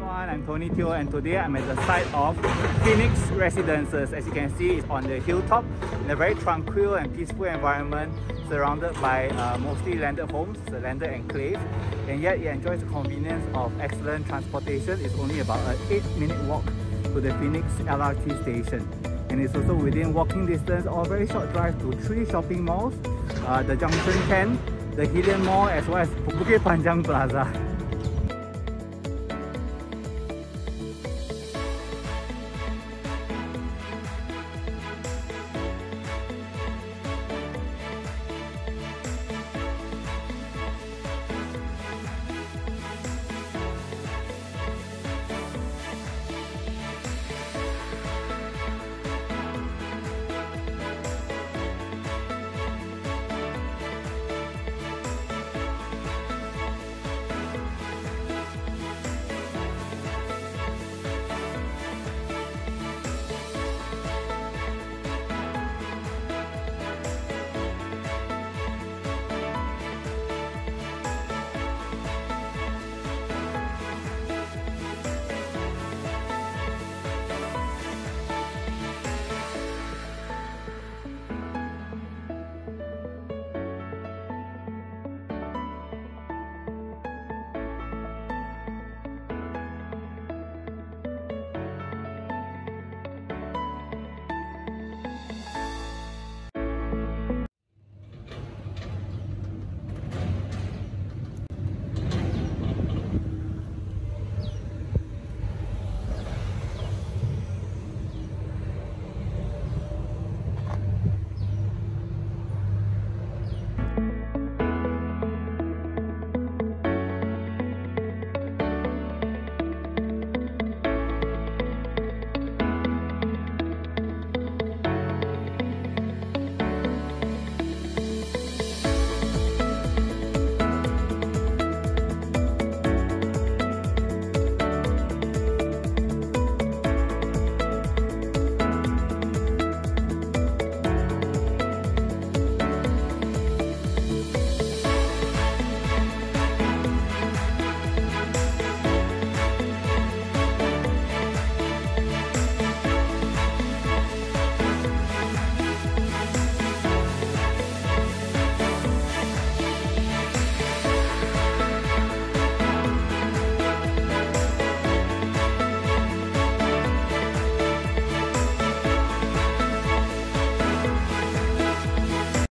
everyone, I'm TonyTeo and today I'm at the site of Phoenix Residences. As you can see, it's on the hilltop in a very tranquil and peaceful environment surrounded by mostly landed homes, the landed enclave, and yet it enjoys the convenience of excellent transportation. It's only about an 8-minute walk to the Phoenix LRT station, and it's also within walking distance or very short drive to 3 shopping malls, the Junction 10, the Hillian Mall, as well as Bukit Panjang Plaza.